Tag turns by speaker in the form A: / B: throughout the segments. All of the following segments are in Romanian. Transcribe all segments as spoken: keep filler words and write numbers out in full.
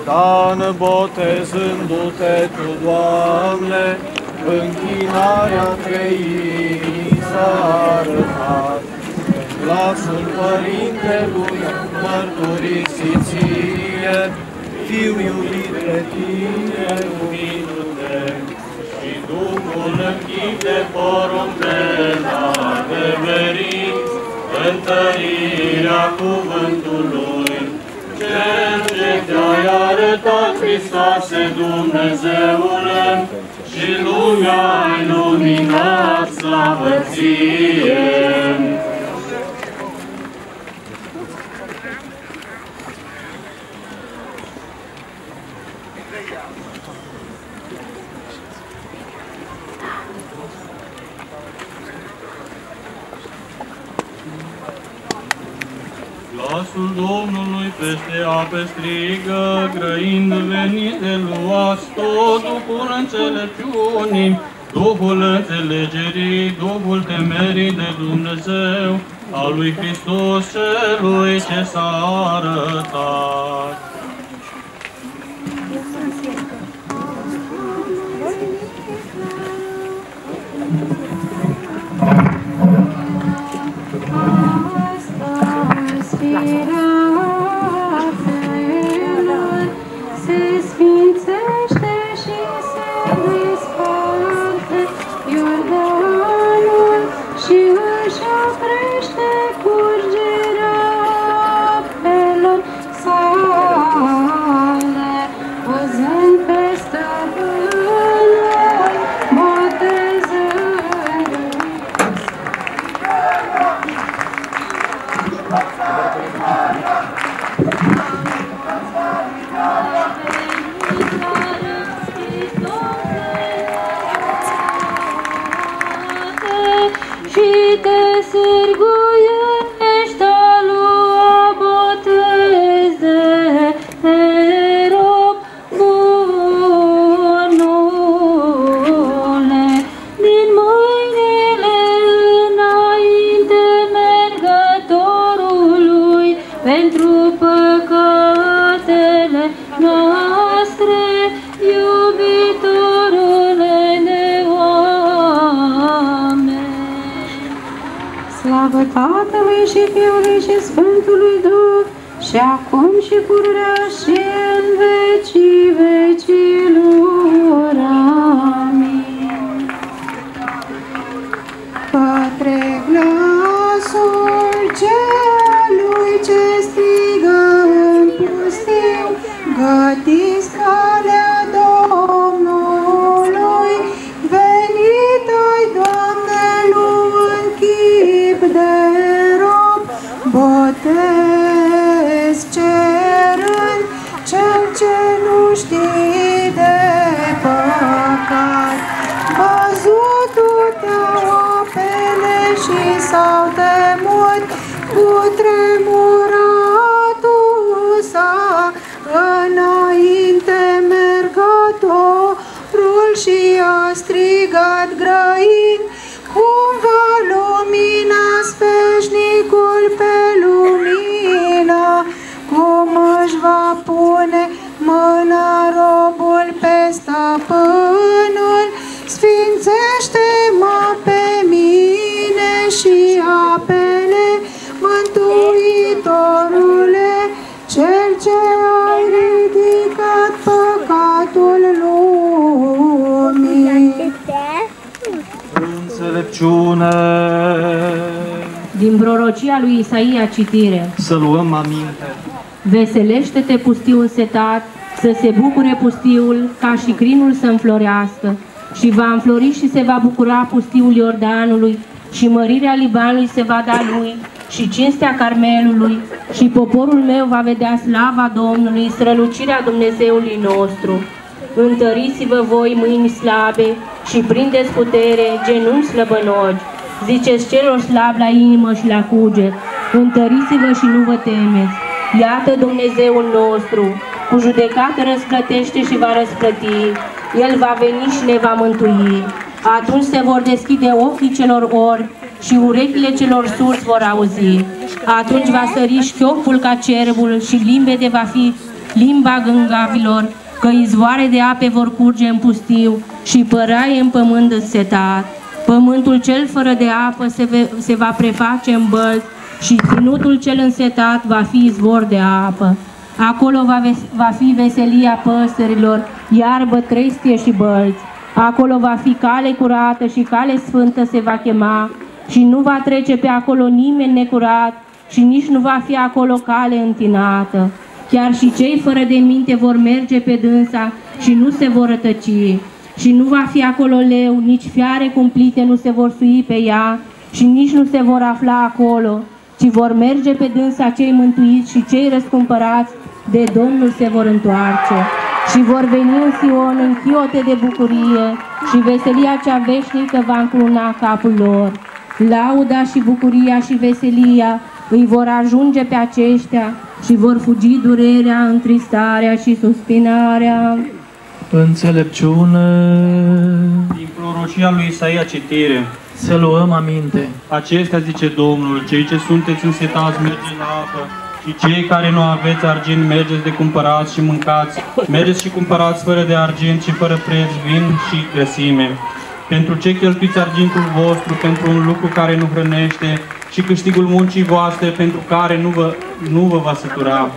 A: Satan, botezându-te tu, Doamne, închinarea Trăirii s-a arătat. Glasul Părintelui mărturisiție, Fiu iubit de tine, lumindu-te, și Duhul închid de porumbel adeverit, întărirea cuvântului, cel ce te-ai arătat, Hristoase Dumnezeule, și lumea ai luminat, slavă ție! Glasul Domnului peste ape strigă, grăind venit de luați tot Duhul înțelepciunii, Duhul înțelegerii, Duhul temerii de Dumnezeu, al lui Hristos celui ce s-a arătat.
B: Se sfințește și se desparte Iordanul și își oprește curgerea apelor sale, văzând pe stăpânul, botezându-i. Și te sârguiești a lua botez de rob bunule, din mâinile înainte mergătorului, pentru păcatele noastre, iubitorule de oameni. Slavă Tatălui și Fiului și Sfântului Duh, și acum și pururea și în vecii vecilor. Amin. Către glasul celui ce strigă în pustiu, gătiți calea Domnului, venit-i, Doamne, nu în chip de rob, botez cerând cel ce nu știe de păcat. Văzut-te apele și s-au temut, cutremuratul s-a înainte mergătorul și a strigat grăind, cum va lumina sfeșnicul pe lumină, cum își va pune mâna robul pe stăpânul. Sfințește-mă pe mine și apele, Mântuitorule, cel ce ai ridicat păcatul lumii.
A: Înțelepciune!
C: Din prorocia lui Isaia citire.
A: Să luăm aminte.
C: Veselește-te, pustiu însetat, să se bucure pustiul, ca și crinul să înflorească, și va înflori și se va bucura pustiul Iordanului, și mărirea Libanului se va da lui, și cinstea Carmelului, și poporul meu va vedea slava Domnului, strălucirea Dumnezeului nostru. Întăriți-vă voi, mâini slabe, și prindeți putere, genunchi slăbănogi. Ziceți celor slabi la inimă și la cuget, întăriți-vă și nu vă temeți. Iată Dumnezeul nostru, cu judecată răsplătește și va răsplăti. El va veni și ne va mântui. Atunci se vor deschide ochii celor orbi și urechile celor surzi vor auzi. Atunci va sări șchiopul ca cerbul și limbede va fi limba gângavilor, că izvoare de ape vor curge în pustiu și păraie în pământ însetat. Pământul cel fără de apă se, ve se va preface în bălți și ținutul cel însetat va fi izvor de apă. Acolo va, va fi veselia păsărilor, iarbă, trestie și bălți. Acolo va fi cale curată și cale sfântă se va chema și nu va trece pe acolo nimeni necurat și nici nu va fi acolo cale întinată. Chiar și cei fără de minte vor merge pe dânsa și nu se vor rătăci. Și nu va fi acolo leu, nici fiare cumplite nu se vor sui pe ea și nici nu se vor afla acolo, ci vor merge pe dânsa cei mântuiți și cei răscumpărați de Domnul se vor întoarce. Și vor veni în Sion în chiote de bucurie și veselia cea veșnică va încluna capul lor. Lauda și bucuria și veselia îi vor ajunge pe aceștia și vor fugi durerea, întristarea și suspinarea.
D: Înțelepciune.
A: Din prorocia lui Isaia citire.
D: Să luăm aminte.
A: Acestea zice Domnul, cei ce sunteți însetați mergeți la apă și cei care nu aveți argint mergeți de cumpărați și mâncați. Mergeți și cumpărați fără de argint și fără preț vin și grăsime. Pentru ce cheltuiți argintul vostru pentru un lucru care nu hrănește și câștigul muncii voastre pentru care nu vă, nu vă va sătura?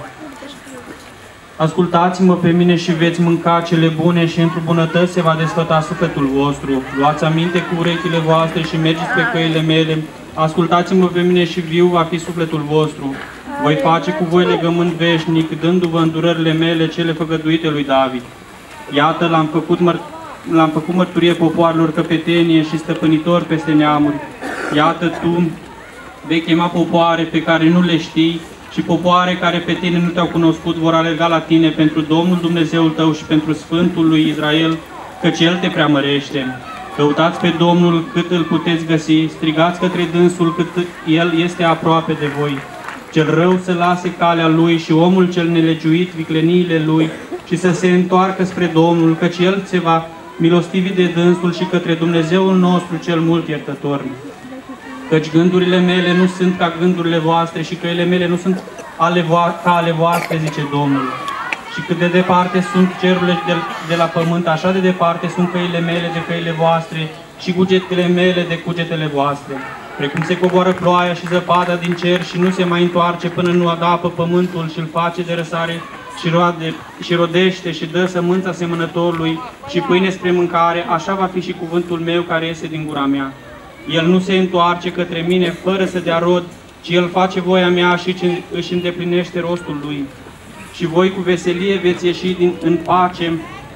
A: Ascultați-mă pe mine și veți mânca cele bune și într-o bunătăți se va desfăta sufletul vostru. Luați aminte cu urechile voastre și mergeți pe căile mele. Ascultați-mă pe mine și viu va fi sufletul vostru. Voi face cu voi legământ veșnic, dându-vă îndurările mele cele făgăduite lui David. Iată, l-am făcut, măr l-am făcut mărturie popoarelor căpetenie și stăpânitor peste neamuri. Iată, tu vei chema popoare pe care nu le știi, și popoare care pe tine nu te-au cunoscut vor alerga la tine pentru Domnul Dumnezeul tău și pentru Sfântul lui Israel, căci El te preamărește. Căutați pe Domnul cât îl puteți găsi, strigați către dânsul cât El este aproape de voi. Cel rău să lase calea lui și omul cel nelegiuit vicleniile lui și să se întoarcă spre Domnul, căci El se va milostivi de dânsul și către Dumnezeul nostru cel mult iertător. Căci gândurile mele nu sunt ca gândurile voastre și căile mele nu sunt ale ca ale voastre, zice Domnul. Și cât de departe sunt cerurile de, de la pământ, așa de departe sunt căile mele de căile voastre și cugetele mele de cugetele voastre. Precum se coboară ploaia și zăpada din cer și nu se mai întoarce până nu adapă pământul și îl face de răsare și, roade, și rodește și dă sămânța semănătorului și pâine spre mâncare, așa va fi și cuvântul meu care iese din gura mea. El nu se întoarce către mine fără să dea rod, ci El face voia mea și își îndeplinește rostul Lui. Și voi cu veselie veți ieși din, în pace,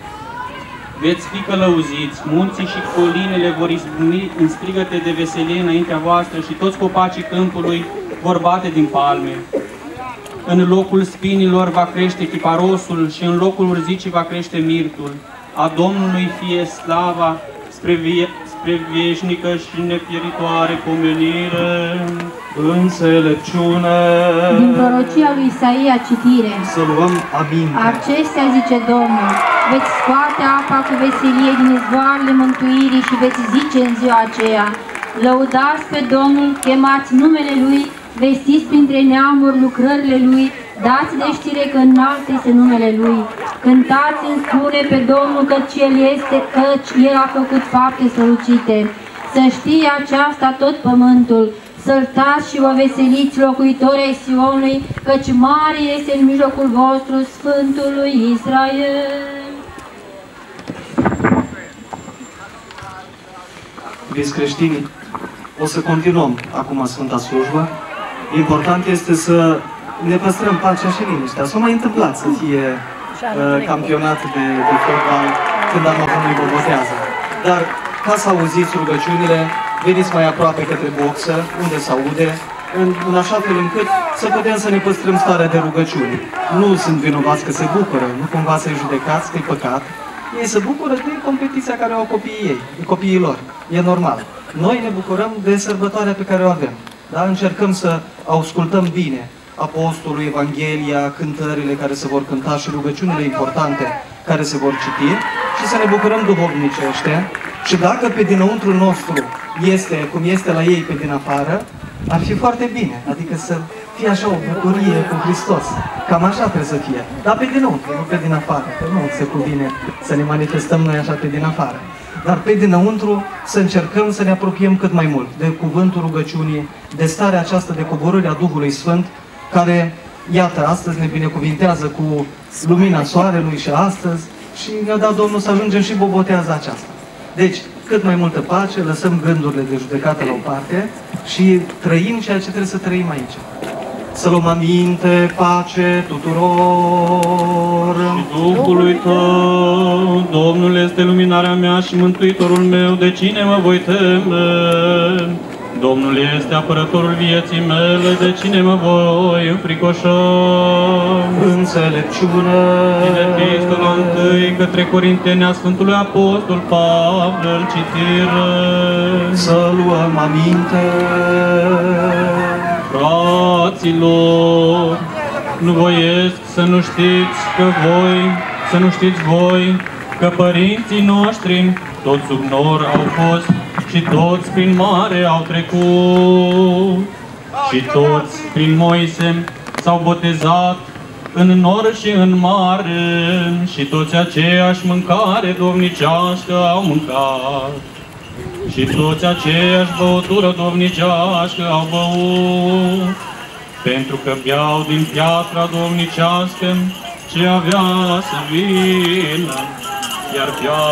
A: veți fi călăuziți, munții și colinele vor izbucni în strigăte de veselie înaintea voastră și toți copacii câmpului vor bate din palme. În locul spinilor va crește chiparosul și în locul urzicii va crește mirtul. A Domnului fie slava spre vie spre veșnică și nepieritoare pomenire.
D: Înțelepciune.
B: Din prorocia lui Isaia citire.
D: Să luăm aminte.
B: Acestea zice Domnul, veți scoate apa cu veselie din izvoarele mântuirii și veți zice în ziua aceea, lăudați pe Domnul, chemați numele Lui, vestiți printre neamuri lucrările Lui, dați de știre că înalt este numele Lui. Cântați în spune pe Domnul căci El este, căci El a făcut fapte strălucite. Să știe aceasta tot pământul, săltați și vă veseliți locuitorii ai Sionului, căci mare este în mijlocul vostru Sfântul lui Israel.
D: Iubiți creștini, o să continuăm acum Sfânta Slujbă. Important este să ne păstrăm pacea și liniștea. S-a mai întâmplat să fie uh, campionat de, de fotbal când am avut noi bobotează. Dar ca să auziți rugăciunile, veniți mai aproape către boxă, unde se aude, în, în așa fel încât să putem să ne păstrăm starea de rugăciune. Nu sunt vinovați că se bucură, nu cumva să-i judecați, că e păcat. Ei se bucură de competiția care o au copiii ei, de copiii lor. E normal. Noi ne bucurăm de sărbătoarea pe care o avem. Da? Încercăm să ascultăm bine Apostolul, Evanghelia, cântările care se vor cânta și rugăciunile importante care se vor citi și să ne bucurăm duhovnicește. Și dacă pe dinăuntru nostru este cum este la ei pe din afară, ar fi foarte bine. Adică să fie așa o bucurie cu Hristos. Cam așa trebuie să fie. Dar pe dinăuntru, nu pe din afară, că nu se cuvine să ne manifestăm noi așa pe din afară. Dar pe dinăuntru să încercăm să ne apropiem cât mai mult de cuvântul rugăciunii, de starea aceasta de coborâre a Duhului Sfânt, care, iată, astăzi ne binecuvintează cu lumina soarelui și astăzi și ne-a dat Domnul să ajungem și bobotează aceasta. Deci, cât mai multă pace, lăsăm gândurile de judecată la o parte și trăim ceea ce trebuie să trăim aici. Să luăm aminte, pace tuturor.
A: Și Duhului Tău, Domnul este luminarea mea și mântuitorul meu, de cine mă voi teme? Domnul este apărătorul vieții mele, de cine mă voi înfricoșa?
D: Înțelepciune.
A: Din Epistola întâi către Corinteni a Sfântului Apostol Pavel, citire.
D: Să luăm aminte.
A: Fraților, nu voiesc să nu știți că voi, să nu știți voi, că părinții noștri toți sub nor au fost și toți prin mare au trecut și toți prin Moise s-au botezat în nor și în mare și toți aceeași mâncare dovnicească au mâncat și toți aceeași băutură dovnicească au băut, pentru că beau din piatra dovnicească ce avea să vină, iar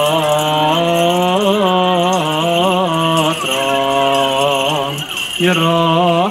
A: piatra era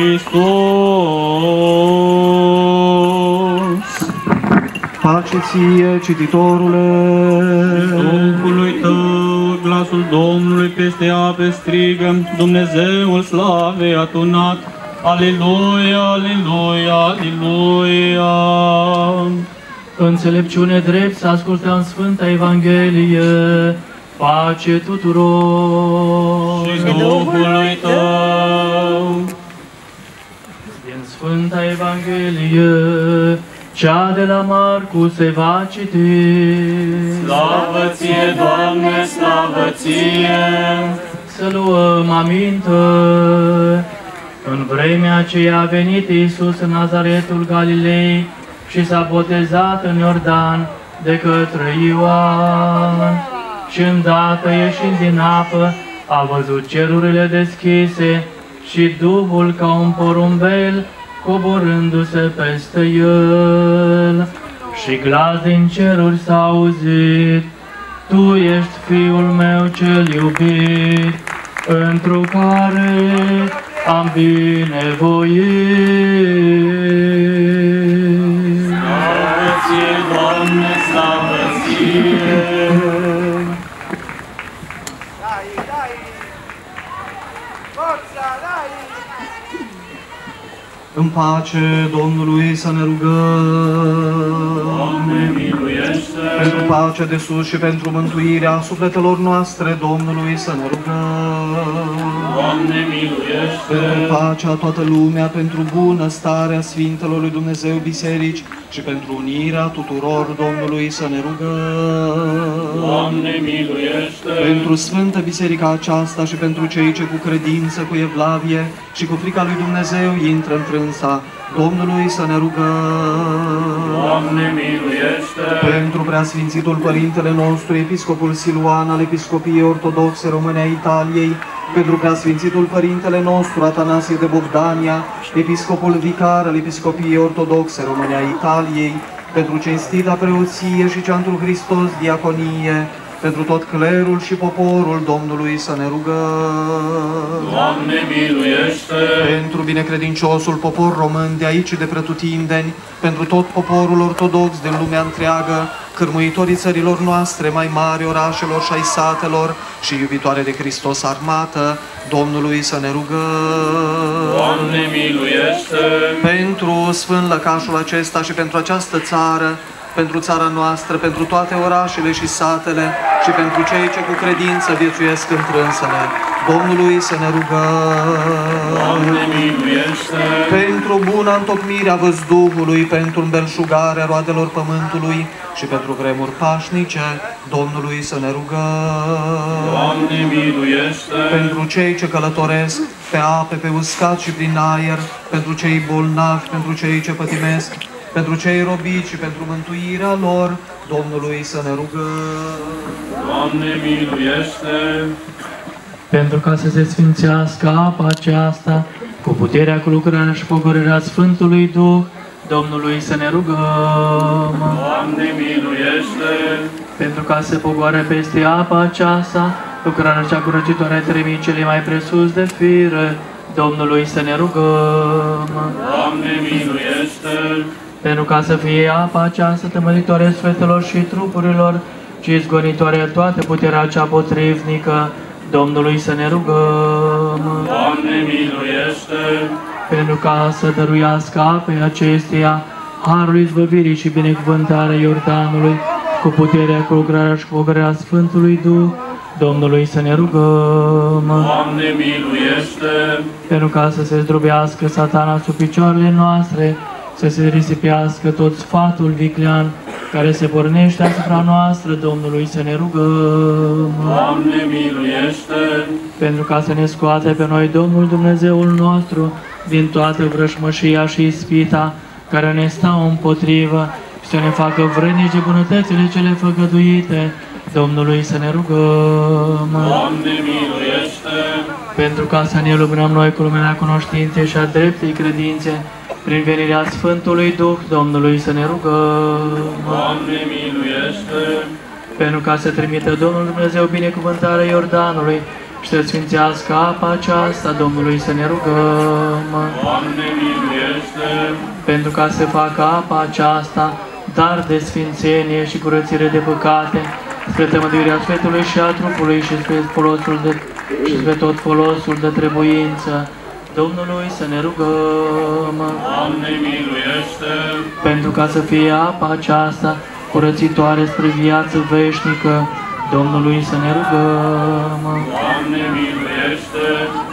A: Hristos.
D: Pace ție, cititorule!
A: Duhului Tău, glasul Domnului peste ape strigă, Dumnezeul slavei atunat, Aleluia, Aleluia, Aleluia!
E: Înțelepciune drept să ascultăm Sfânta Evanghelie, pace tuturor!
A: Și Duhului Tău!
E: Din Sfânta Evanghelie, cea de la Marcu se va citi.
A: Slavă ție, Doamne, slavă ție!
E: Să luăm aminte. În vremea aceea a venit Iisus în Nazaretul Galilei și s-a botezat în Iordan de către Ioan. Și îndată ieșind din apă, a văzut cerurile deschise și Duhul ca un porumbel coborându-se peste el. Și glas din ceruri s-a auzit: Tu ești Fiul meu cel iubit, întru care am binevoit.
A: Slavă ție, Doamne, slavă ție!
D: În pace Domnului să ne rugăm.
A: Doamne, miluiește!
D: Pentru pacea de sus și pentru mântuirea sufletelor noastre Domnului să ne rugăm.
A: Doamne, miluiește!
D: Pentru pacea toată lumea, pentru bună starea Sfintelor lui Dumnezeu Biserici și pentru unirea tuturor Domnului să ne rugăm.
A: Doamne, miluiește!
D: Pentru Sfântă Biserica aceasta și pentru cei ce cu credință, cu evlavie și cu frica lui Dumnezeu intră în frânsa Domnului să ne rugăm.
A: Doamne, miluiește!
D: Pentru Preasfințitul Părintele nostru, Episcopul Siluan al Episcopiei Ortodoxe Române a Italiei, pentru Preasfințitul Părintele nostru, Atanasie de Bogdania, Episcopul Vicar al Episcopiei Ortodoxe Române a Italiei, pentru cinstita preoție și cea întru Hristos diaconie, pentru tot clerul și poporul Domnului să ne rugăm.
A: Doamne, miluiește!
D: Pentru binecredinciosul popor român de aici și de pretutindeni, pentru tot poporul ortodox din lumea întreagă, cârmuitorii țărilor noastre, mai mari orașelor și ai satelor și iubitoare de Hristos armată, Domnului să ne rugăm.
A: Doamne, miluiește!
D: Pentru sfânt lăcașul acesta și pentru această țară, pentru țara noastră, pentru toate orașele și satele și pentru cei ce cu credință viețuiesc întrânsele, Domnului să ne rugăm.
A: Doamne, miluiește!
D: Pentru buna întocmire a văzduhului, pentru îmbelșugarea roadelor pământului și pentru vremuri pașnice, Domnului să ne rugăm.
A: Doamne, miluiește!
D: Pentru cei ce călătoresc, pe ape, pe uscat și prin aer, pentru cei bolnavi, pentru cei ce pătimesc, pentru cei robiți și pentru mântuirea lor, Domnului să ne rugăm.
F: Doamne, miluiește!
E: Pentru ca să se sfințească apa aceasta, cu puterea, cu lucrarea și pogorârea Sfântului Duh, Domnului să ne rugăm.
F: Doamne, miluiește!
E: Pentru ca să se pogoare peste apa aceasta, lucrarea cea curățitoare a trăimii cele mai presus de fire, Domnului să ne rugăm.
F: Doamne, miluiește!
E: Pentru ca să fie apa aceasta tămălitoare sufletelor și trupurilor și izgonitoare toată puterea cea potrivnică, Domnului să ne rugăm.
F: Doamne, miluiește!
E: Pentru ca să dăruiască apei acesteia harul izbăvirii și binecuvântarea Iordanului, cu puterea, cu lucrarea și cu pogorârea Sfântului Duh, Domnului să ne rugăm.
F: Doamne, miluiește!
E: Pentru ca să se zdrobească Satana sub picioarele noastre, să se risipească tot sfatul viclean care se pornește asupra noastră, Domnului să ne rugăm.
F: Doamne, miluiește!
E: Pentru ca să ne scoate pe noi Domnul Dumnezeul nostru din toată vrășmășia și ispita care ne stau împotrivă și să ne facă vrednici de bunătățile cele făgăduite, Domnului să ne rugăm.
F: Doamne, miluiește!
E: Pentru ca să ne luminăm noi cu lumina cunoștinței și a dreptei credințe, prin venirea Sfântului Duh, Domnului să ne rugăm.
F: Doamne, miluiește!
E: Pentru ca să trimită Domnul Dumnezeu binecuvântarea Iordanului și să sfințească apa aceasta, Domnului să ne rugăm.
F: Doamne, miluiește!
E: Pentru ca să facă apa aceasta dar de sfințenie și curățire de păcate, spre tămăduirea sufletului și a trupului și spre folosul de, și spre tot folosul de trebuință, Domnului să ne rugăm.
F: Doamne, miluiește!
E: Pentru ca să fie apa aceasta curățitoare spre viață veșnică, Domnului să ne rugăm.
F: Doamne, miluiește!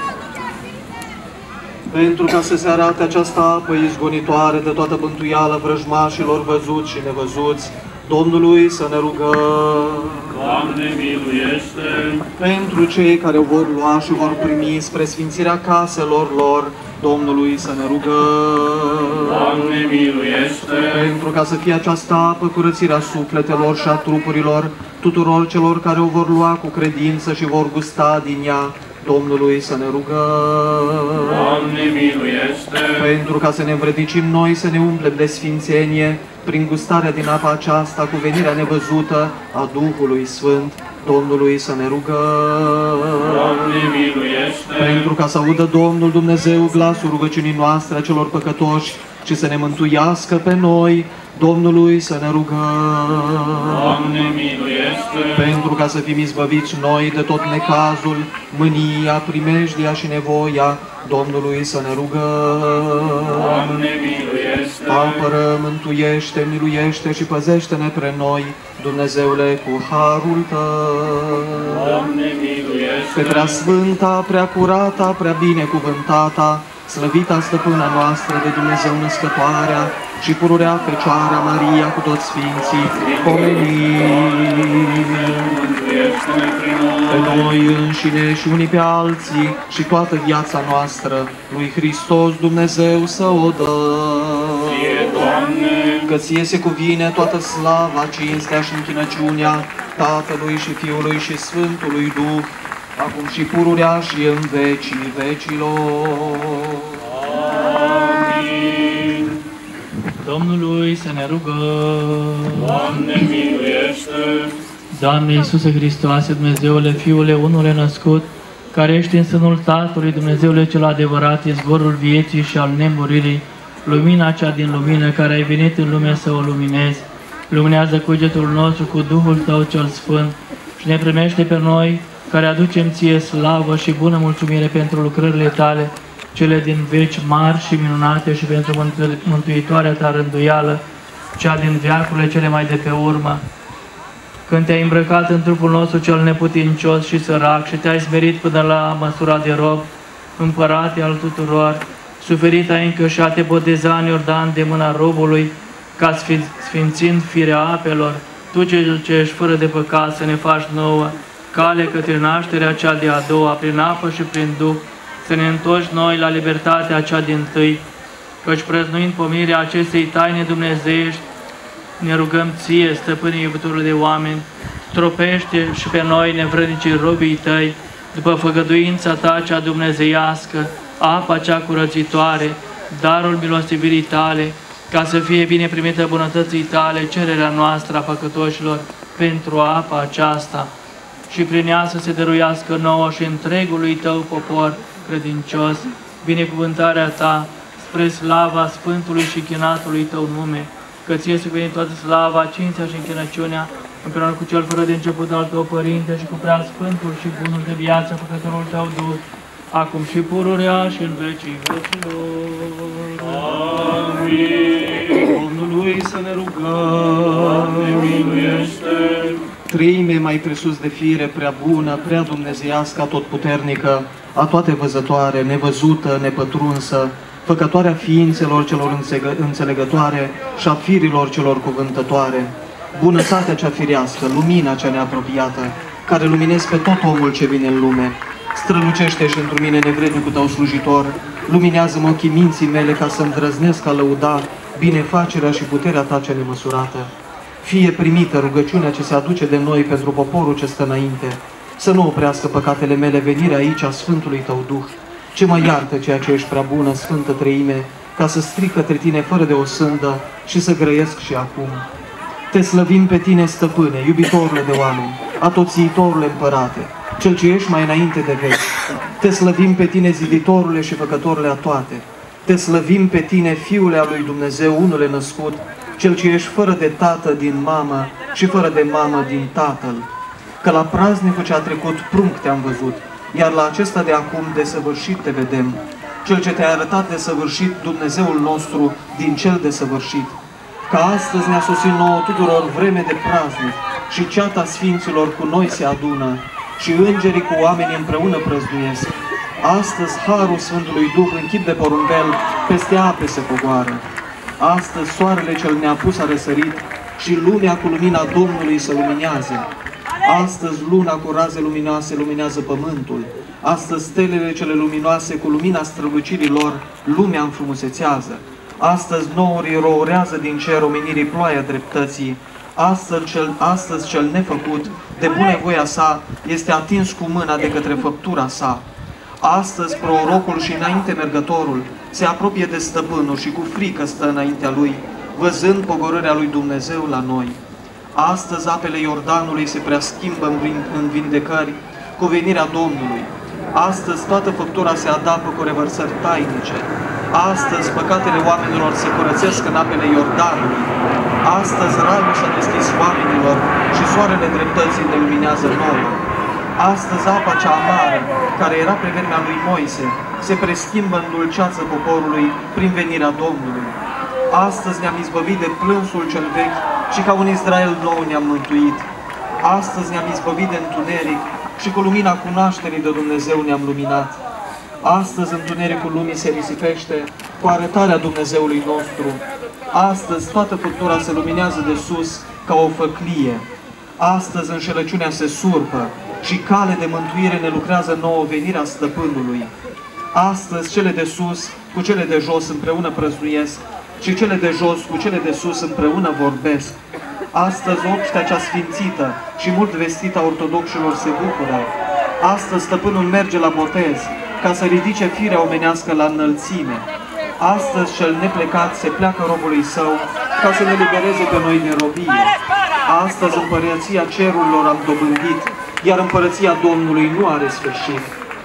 D: Pentru ca să se arate această apă izgonitoare de toată bântuială vrăjmașilor văzuți și nevăzuți, Domnului să ne rugăm.
F: Doamne, miluiește!
D: Pentru cei care o vor lua și vor primi spre sfințirea caselor lor, Domnului să ne rugăm.
F: Doamne, miluiește!
D: Pentru ca să fie această apă curățirea sufletelor și a trupurilor tuturor celor care o vor lua cu credință și vor gusta din ea, Domnului să ne rugăm.
F: Doamne, miluiește!
D: Pentru ca să ne învrednicim noi, să ne umplem de sfințenie, prin gustarea din apa aceasta, cu venirea nevăzută a Duhului Sfânt, Domnului să ne rugăm.
F: Doamne, miluiește!
D: Pentru ca să audă Domnul Dumnezeu glasul rugăciunii noastre a celor păcătoși și să ne mântuiască pe noi, Domnului să ne rugăm.
F: Doamne, miluiește!
D: Pentru ca să fim izbăviți noi de tot necazul, mânia, primejdia și nevoia, Domnului să ne rugăm.
F: Doamne, miluiește!
D: Apără, mântuiește, miluiește și păzește-ne pre noi, Dumnezeule, cu harul Tău.
F: Doamne, miluiește!
D: Pe prea sfânta, prea curata, prea binecuvântata, slăvita stăpâna noastră de Dumnezeu născătoarea și pururea Fecioara Maria cu toți Sfinții, pomenim pe noi înșine și unii pe alții și toată viața noastră lui Hristos Dumnezeu să o dăm. Că ție se cuvine toată slava, cinstea și închinăciunea Tatălui și Fiului și Sfântului Duh, acum și pururea și în vecii vecilor.
F: Amin.
E: Domnului să ne rugăm.
F: Doamne, miluiește!
E: Doamne Iisuse Hristoase, Dumnezeule, Fiule, unule născut, care ești în sânul Tatălui, Dumnezeule cel adevărat, izvorul vieții și al nemuririi, lumina cea din lumină, care ai venit în lume să o luminezi, luminează cugetul nostru cu Duhul Tău cel Sfânt și ne primește pe noi, care aducem ție slavă și bună mulțumire pentru lucrările Tale, cele din veci mari și minunate și pentru mântu mântuitoarea Ta rânduială, cea din veacurile cele mai de pe urmă. Când te-ai îmbrăcat în trupul nostru cel neputincios și sărac și te-ai smerit până la măsura de rob, împărate al tuturor, suferit ai încă și a te boteza în Iordan de mâna robului, ca sfințind firea apelor, Tu cel ce ești fără de păcat să ne faci nouă, cale către nașterea cea de-a doua, prin apă și prin Duh, să ne întorci noi la libertatea cea dintâi, căci prăznuind pomenirea acestei taine dumnezeiești, ne rugăm Ție, Stăpâne iubitorul de oameni, tropește și pe noi, nevrednicii robii Tăi, după făgăduința Ta cea dumnezeiască, apa cea curățitoare, darul milostivirii Tale, ca să fie bine primită bunătății Tale, cererea noastră a păcătoșilor pentru apa aceasta și prin ea să se dăruiască nouă și întregului Tău popor credincios, binecuvântarea Ta spre slava Sfântului și chinatului Tău nume, că Ție se vine toată slava, cinstea și închinăciunea, împreună cu Cel fără de început al Tău, Părinte, și cu prea Sfântul și bunul de viață, Făcătorul Tău Duh, acum și pururea și în vecii vecilor.
D: Amin. Domnului să ne rugăm. Treime mai presus de fire, prea bună, prea dumnezeiască, atotputernică, a toate văzătoare, nevăzută, nepătrunsă, făcătoarea ființelor celor înțelegătoare și a firilor celor cuvântătoare, bunătatea cea firească, lumina cea neapropiată, care luminezi pe tot omul ce vine în lume, strălucește și într mine nevrednicul Tău slujitor, luminează-mă ochii minții mele ca să îndrăznesc a lăuda binefacerea și puterea Ta cea nemăsurată. Fie primită rugăciunea ce se aduce de noi pentru poporul ce stă înainte, să nu oprească păcatele mele venirea aici a Sfântului Tău Duh, ce mă iartă ceea ce ești prea bună, Sfântă Treime, ca să stric către Tine fără de o sândă și să grăiesc și acum. Te slăvim pe Tine, Stăpâne, iubitorule de oameni, atoțiitorule Împărate, Cel ce ești mai înainte de veci. Te slăvim pe Tine, ziditorule și făcătorule a toate. Te slăvim pe Tine, Fiule al lui Dumnezeu, unule născut, Cel ce ești fără de tată din mamă și fără de mamă din tatăl. Că la praznicul ce a trecut prunc Te-am văzut, iar la acesta de acum desăvârșit Te vedem. Cel ce Te-a arătat desăvârșit, Dumnezeul nostru din cel desăvârșit. Ca astăzi ne-a sosit nouă tuturor vreme de praznic și ceata Sfinților cu noi se adună și îngerii cu oamenii împreună prăznuiesc. Astăzi Harul Sfântului Duh în chip de porumbel peste ape se pogoară. Astăzi soarele cel neapus a răsărit și lumea cu lumina Domnului se luminează. Astăzi luna cu raze luminoase luminează pământul. Astăzi stelele cele luminoase cu lumina strălucirii lor lumea înfrumusețează. Astăzi nourii rourează din cer omenirii ploaia dreptății. Astăzi cel, astăzi cel nefăcut, de bunăvoia sa, este atins cu mâna de către făptura sa. Astăzi prorocul și înainte mergătorul se apropie de stăpânul și cu frică stă înaintea lui, văzând pogorârea lui Dumnezeu la noi. Astăzi apele Iordanului se preaschimbă în vindecări cu venirea Domnului. Astăzi toată făptura se adapă cu revărsări tainice. Astăzi păcatele oamenilor se curățesc în apele Iordanului. Astăzi raiul și-a deschis oamenilor și soarele dreptății ne luminează nouă. Astăzi apa cea amară, care era pe vremea lui Moise, se preschimbă în dulceață poporului prin venirea Domnului. Astăzi ne-am izbăvit de plânsul cel vechi și ca un Israel nou ne-am mântuit. Astăzi ne-am izbăvit de întuneric și cu lumina cunoașterii de Dumnezeu ne-am luminat. Astăzi întunericul lumii se risipește cu arătarea Dumnezeului nostru. Astăzi toată făptura se luminează de sus ca o făclie. Astăzi înșelăciunea se surpă și cale de mântuire ne lucrează nouă venirea Stăpânului. Astăzi cele de sus cu cele de jos împreună prăznuiesc și cele de jos cu cele de sus împreună vorbesc. Astăzi obștea cea sfințită și mult vestită a ortodoxilor se bucură. Astăzi Stăpânul merge la botez ca să ridice firea omenească la înălțime. Astăzi cel neplecat se pleacă robului său ca să ne libereze pe noi din robie. Astăzi împărăția cerurilor am dobândit, iar împărăția Domnului nu are sfârșit.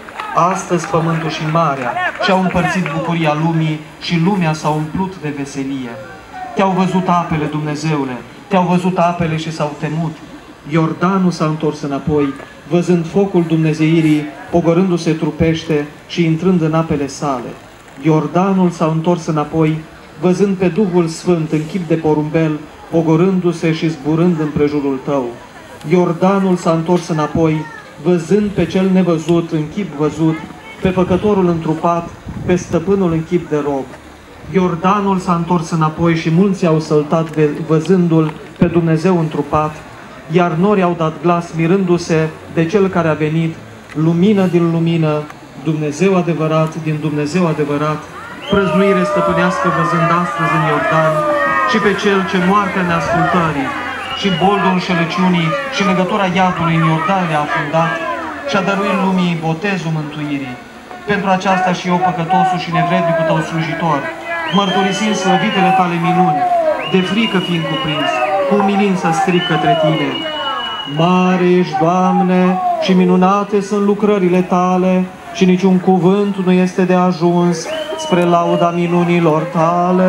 D: Astăzi pământul și marea și-au împărțit bucuria lumii și lumea s-a umplut de veselie. Te-au văzut apele, Dumnezeule, te-au văzut apele și s-au temut. Iordanul s-a întors înapoi, văzând focul dumnezeirii, pogorându-se trupește și intrând în apele sale. Iordanul s-a întors înapoi, văzând pe Duhul Sfânt în chip de porumbel, pogorându-se și zburând împrejurul tău. Iordanul s-a întors înapoi, văzând pe cel nevăzut în chip văzut, pe păcătorul întrupat, pe stăpânul în chip de rob. Iordanul s-a întors înapoi și mulți au săltat văzându-l pe Dumnezeu întrupat, iar norii au dat glas mirându-se de cel care a venit, lumină din lumină, Dumnezeu adevărat din Dumnezeu adevărat, prăznuire stăpânească văzând astăzi în Iordan și pe Cel ce moartea neascultării și boldul înșelăciunii și legătura iadului în Iordan le-a afundat și-a dăruit lumii botezul mântuirii. Pentru aceasta și eu, păcătosul și nevrednicul tău slujitor, mărturisind slăvitele tale minuni, de frică fiind cuprins, cu umilință stric către tine. Mare ești, Doamne, și minunate sunt lucrările tale, și niciun cuvânt nu este de ajuns spre lauda minunilor tale.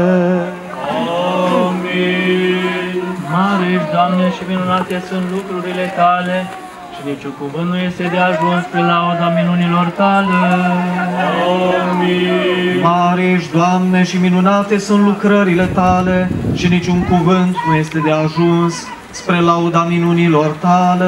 E: Amin. Mare ești, Doamne, și minunate sunt lucrurile tale, și niciun cuvânt nu este de ajuns spre lauda minunilor tale. Amin.
D: Mare ești, Doamne, și minunate sunt lucrările tale, și niciun cuvânt nu este de ajuns spre lauda minunilor tale.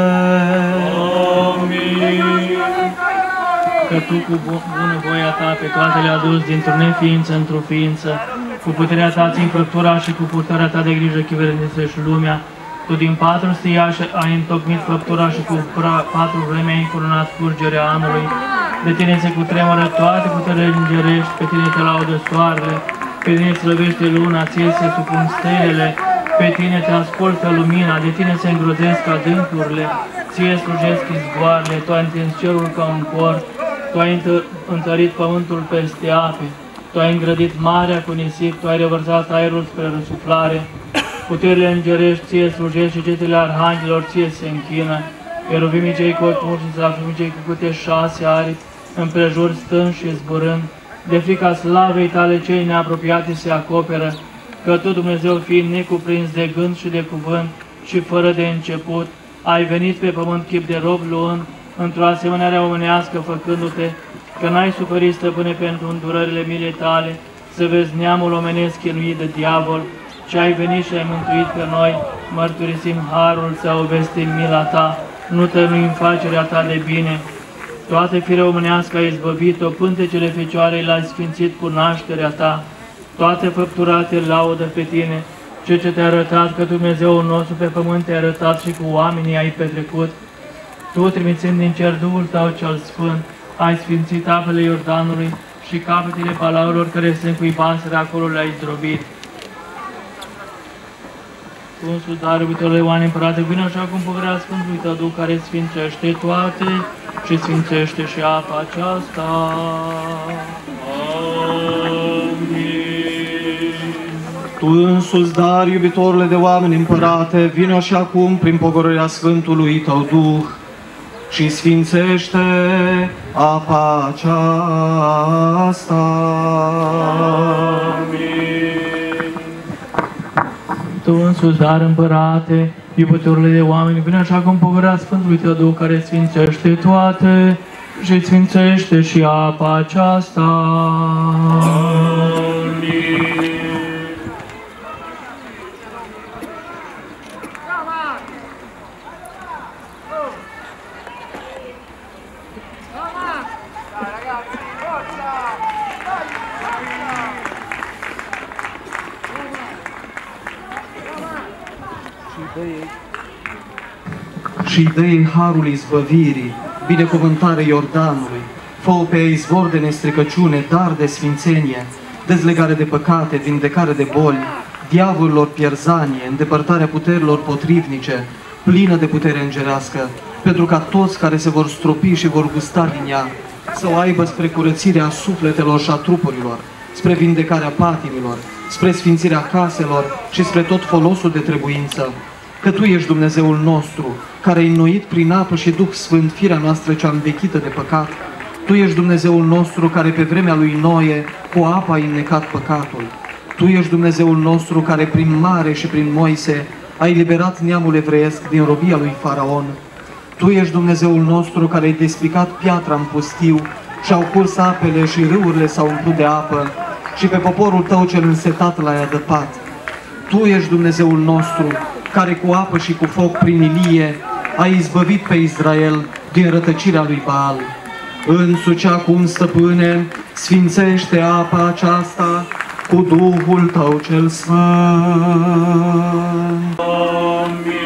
E: Amin. Că Tu cu bună voia Ta pe toate le-a dus dintr-o neființă într-o ființă, cu puterea Ta țin făptura și cu purtarea Ta de grijă chivernisești lumea. Tu din patru stiași ai întocmit făptura și cu patru vreme ai încurunat curgerea anului. De Tine se cutremură toate puterile îngerești, pe Tine te laudă soarele, pe Tine slăvește luna, Ție se supun stelele, pe Tine te ascultă lumina, de Tine se îngrozesc adâncurile, Ție slujesc izvoarele, Tu ai întins cerul ca un cor, Tu ai întărit pământul peste ape, Tu ai îngrădit marea cu nisip, Tu ai revărsat aerul spre răsuflare, puterile îngerești Ție slujesc și cetele arhanghelor Ție se închină, ieruvimii cei cu ochi mari și serafimii cei cu câte șase aripi, împrejur stând și zburând, de frica slavei Tale cei neapropiate se acoperă, că Tu, Dumnezeu, fiind necuprins de gând și de cuvânt și fără de început, ai venit pe pământ chip de rob luând, într-o asemănare omenească făcându-te, că n-ai suferit, Stăpâne, pentru îndurările milei Tale, să vezi neamul omenesc chinuit de diavol, ci ai venit și ai mântuit pe noi, mărturisim harul să vestim mila Ta, nu tănuim facerea Ta de bine. Toate firea omenească ai izbăvit-o, pântecele Fecioarei l-ai sfințit cu nașterea Ta, toate făptura te laudă pe Tine, ceea ce Te-a arătat că Dumnezeul nostru pe pământ Te-a arătat și cu oamenii ai petrecut. Tu, trimițând din cer Duhul Tău cel Sfânt, ai sfințit apele Iordanului și capetele palaurilor care se încuibaseră acolo le-ai zdrobit. Tu, însuți, dar, iubitorule Ioan, Împărate, vine așa cum puterea Sfântului Tău Duh, care sfințește toate și sfințește și apa aceasta.
D: Tu însuți, dar, iubitorule de oameni, Împărate, vino și acum prin pogorârea Sfântului Tău Duh și sfințește apa aceasta.
E: Amin. Tu însuți, dar, Împărate, iubitorule de oameni, vine așa cum pogorârea Sfântului Tău Duh, care sfințește toate și sfințește și apa aceasta. Amin.
D: Și dă-i harul izbăvirii, binecuvântare Iordanului, fă-o pe izvor de nestricăciune, dar de sfințenie, dezlegare de păcate, vindecare de boli, diavolilor pierzanie, îndepărtarea puterilor potrivnice, plină de putere îngerească, pentru ca toți care se vor stropi și vor gusta din ea, să o aibă spre curățirea sufletelor și a trupurilor, spre vindecarea patimilor, spre sfințirea caselor și spre tot folosul de trebuință. Că Tu ești Dumnezeul nostru, care ai înnoit prin apă și Duh Sfânt firea noastră cea învechită de păcat. Tu ești Dumnezeul nostru, care pe vremea lui Noe cu apă a înnecat păcatul. Tu ești Dumnezeul nostru, care prin mare și prin Moise ai eliberat neamul evreiesc din robia lui Faraon. Tu ești Dumnezeul nostru, care ai despicat piatra în pustiu și au curs apele și râurile s-au umplut de apă și pe poporul Tău cel însetat l-ai adăpat. Tu ești Dumnezeul nostru, care cu apă și cu foc prin Ilie ai izbăvit pe Israel din rătăcirea lui Baal. Însuși acum, Stăpâne, sfințește apa aceasta cu Duhul Tău cel Sfânt.
E: Amin.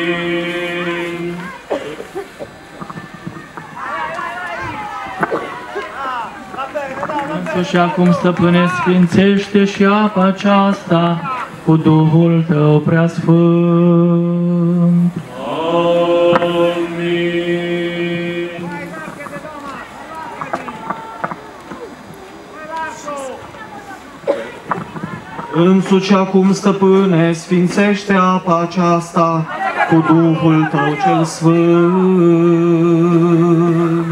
E: însuși acum, Stăpâne, sfințește și apa aceasta cu Duhul Tău preasfânt.
F: Amin.
D: Însuși acum, Stăpâne, sfințește apa aceasta cu Duhul Tău cel Sfânt.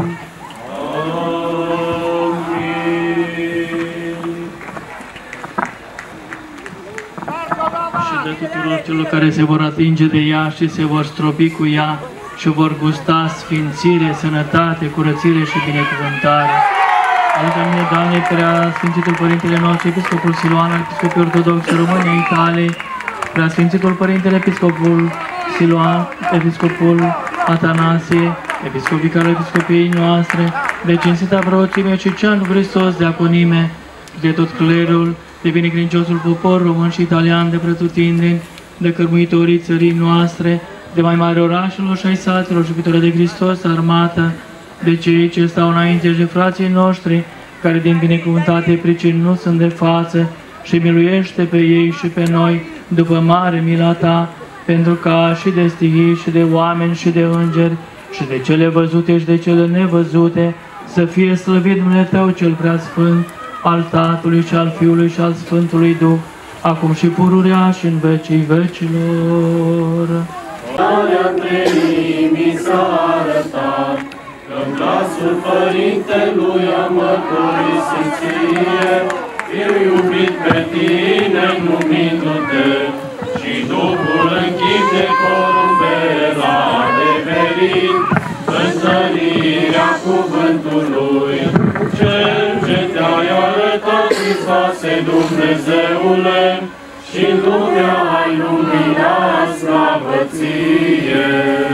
E: Și de tuturor celor care se vor atinge de ea și se vor stropi cu ea și vor gusta sfințire, sănătate, curățire și binecuvântare. Alături de mine, Doamne, prea Sfințitul Părintele nostru, Episcopul Siluan, Episcopul Ortodox României Italiei, prea Sfințitul Părintele Episcopul Siluan, Episcopul Atanasie, Episcop Vicarul Episcopiei noastre, de cinstita preoțime și cea lui Hristos de aconime, de tot clerul, de binecredinciosul popor român și italian, de pretutindeni, de cărmuitorii țării noastre, de mai mari orașelor și ai saților și iubitori de Hristos, armată, de cei ce stau înainte și de frații noștri, care din binecuvântate pricini nu sunt de față, și miluiește pe ei și pe noi, după mare mila Ta, pentru ca și de stihii și de oameni și de îngeri, și de cele văzute și de cele nevăzute, să fie slăvit numele Tău cel preasfânt, al Tatălui și al Fiului și al Sfântului Duh, acum și pururea și în vecii vecilor.
F: Marea Treimii s-a arătat, că glasul Părintelui a mărturisit ție, Fiu iubit pe tine numindu-te, și Duhul în chip de porumbel a adeverit, întărirea cuvântului, cel ce te-ai arătat, Hristoase Dumnezeule, și în lumea ai luminat slavă ție.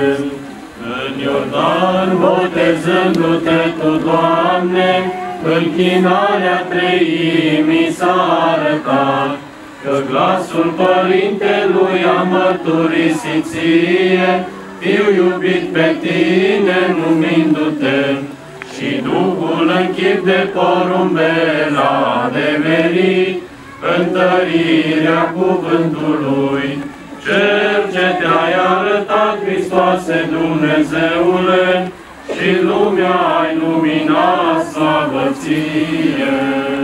F: În Iordan, botezându-te tu, Doamne, închinarea Treimii s-a arătat, că glasul Părintelui a mărturisit ție, Fiu iubit pe tine numindu-te, și Duhul în chip de porumbel a adeverit, întărirea cuvântului, cel ce te-ai arătat, Hristoase Dumnezeule, și lumea ai luminat slavă ție.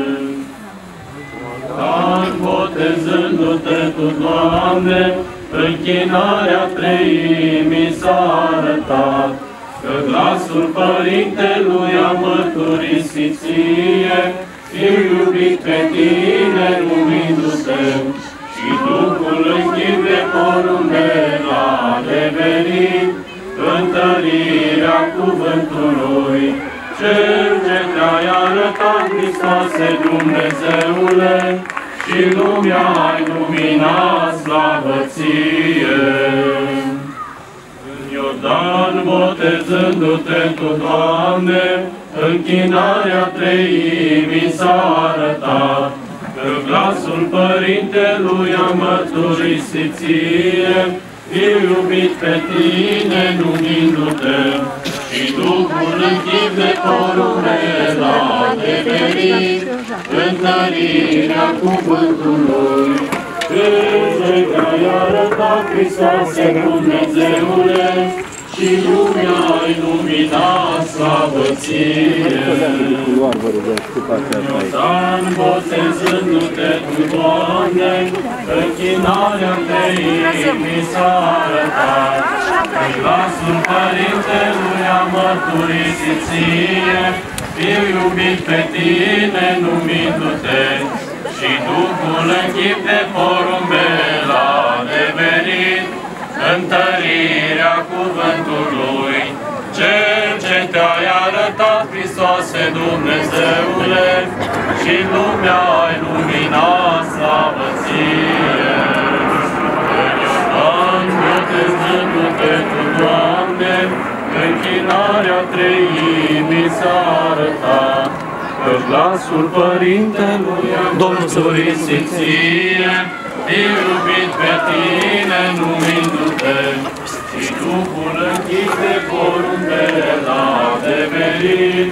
F: Dar botezându-te tu, Doamne, închinarea Treimii s-a arătat, că glasul Părintelui a mărturisit ție, Fiu iubit pe tine numindu-te, și Duhul în chip de porumbel a adeverit, întărirea cuvântului, cel ce te-ai arătat, Hristoase Dumnezeule, și lumea ai luminat slavă ție. În Iordan, botezându-te tu, Doamne, închinarea Treimii s-a arătat, că glasul Părintelui a mărturisit ție, Fiu iubit pe tine numindu-te, și Duhul în chip de porumbel a adeverit, întărirea cuvântului, cel ce te-ai arătat, Hristoase Dumnezeule, și lumea ai luminat slavă ție. Iordan, botezându-te tu, Doamne, închinarea Treimii s-a arătat, că glasul Părintelui a mărturisit ție, Fiu iubit pe tine numindu-te, și Duhul în chip de porumbel a adeverit, întărirea cuvântului, cel ce te-ai arătat, Hristoase Dumnezeule, și lumea ai luminat slavă ție. În Iordan, botezându-te tu, Doamne, închinarea Treimii s-a arătat, că glasul Părintelui a mărturisit ție, Fiu iubit pe tine numindu-te, și Duhul în chip de porumbel a adeverit,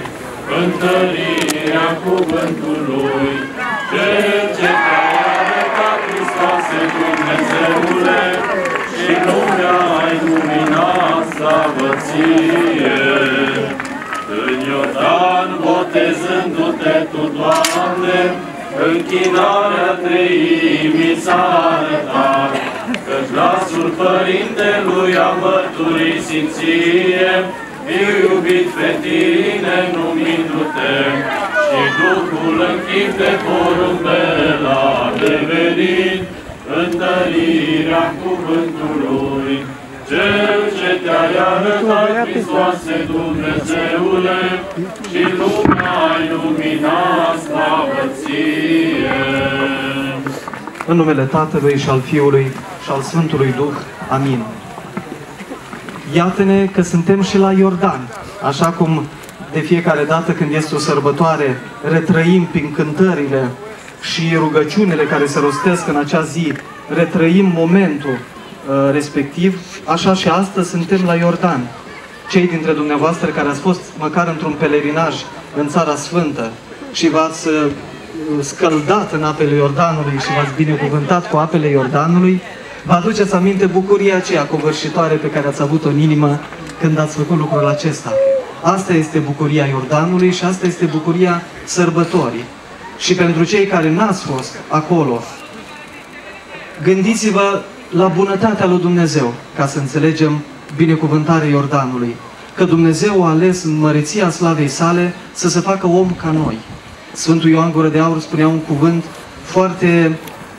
F: întărirea cuvântului, cel ce te-ai arătat, Hristoase Dumnezeule, și lumea ai luminat, slavă ție. În Iordan, botezându-te tu, Doamne, închinarea Treimii s-a arătat, căci glasul Părintelui a mărturisit ție, fiu iubit pe tine numindu-te, și Duhul în chip de porumbel a devenit întărirea cuvântului. Cel ce te-ai arătat, Hristoase Dumnezeule, și lumea ai luminat, slavă ție.
D: În numele Tatălui și al Fiului și al Sfântului Duh. Amin. Iată-ne că suntem și la Iordan, așa cum de fiecare dată când este o sărbătoare retrăim prin cântările și rugăciunile care se rostesc în acea zi, retrăim momentul uh, respectiv, așa și astăzi suntem la Iordan. Cei dintre dumneavoastră care ați fost măcar într-un pelerinaj în Țara Sfântă și v-ați uh, scăldat în apele Iordanului și v-ați binecuvântat cu apele Iordanului, vă aduceți aminte bucuria aceea covârșitoare pe care ați avut-o în inimă când ați făcut lucrul acesta. Asta este bucuria Iordanului și asta este bucuria sărbătorii. Și pentru cei care n-ați fost acolo, gândiți-vă la bunătatea lui Dumnezeu, ca să înțelegem binecuvântarea Iordanului. Că Dumnezeu a ales în măreția slavei sale să se facă om ca noi. Sfântul Ioan Gură de Aur spunea un cuvânt foarte,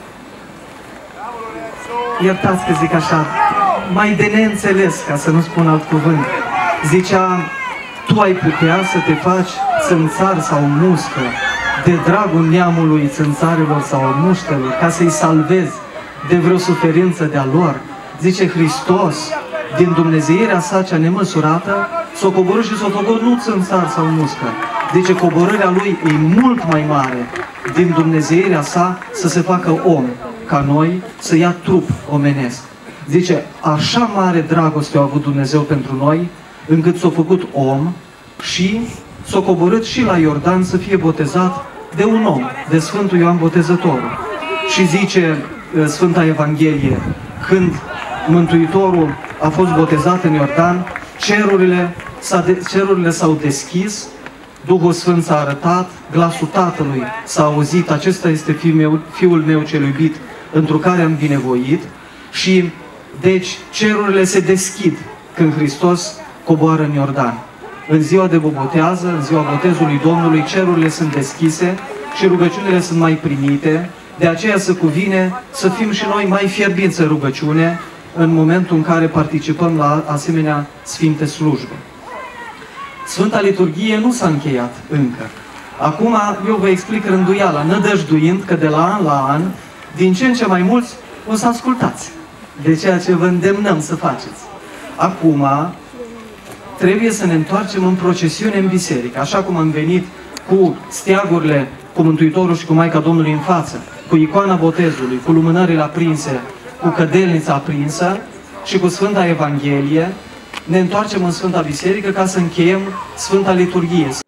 D: iertați că zic așa, mai de neînțeles, ca să nu spun alt cuvânt. Zicea, tu ai putea să te faci țânțar sau mușcă de dragul neamului țânțarilor sau muștelor, ca să-i salvezi de vreo suferință de-a lor. Zice Hristos, din dumnezeirea sa cea nemăsurată, s-o coborât și s-o făcut nu țânțar sau mușcă. Zice, coborârea lui e mult mai mare din dumnezeirea sa să se facă om, ca noi, să ia trup omenesc. Zice, așa mare dragoste a avut Dumnezeu pentru noi, încât s-a făcut om și s-a coborât și la Iordan să fie botezat de un om, de Sfântul Ioan Botezătorul. Și zice Sfânta Evanghelie, când Mântuitorul a fost botezat în Iordan, cerurile, cerurile s-au deschis, Duhul Sfânt s-a arătat, glasul Tatălui s-a auzit, acesta este fiul meu, fiul meu cel iubit, întru care am binevoit, și deci cerurile se deschid când Hristos coboară în Iordan. În ziua de bobotează, în ziua botezului Domnului, cerurile sunt deschise și rugăciunile sunt mai primite, de aceea se cuvine să fim și noi mai fierbinți în rugăciune în momentul în care participăm la asemenea sfinte slujbe. Sfânta Liturghie nu s-a încheiat încă. Acum eu vă explic rânduiala, nădăjduind că de la an la an, din ce în ce mai mulți o să ascultați de ceea ce vă îndemnăm să faceți. Acum trebuie să ne întoarcem în procesiune în biserică, așa cum am venit cu steagurile, cu Mântuitorul și cu Maica Domnului în față, cu icoana botezului, cu lumânările aprinse, cu cădelnița aprinsă și cu Sfânta Evanghelie, ne întoarcem în Sfânta Biserică ca să încheiem Sfânta Liturghie,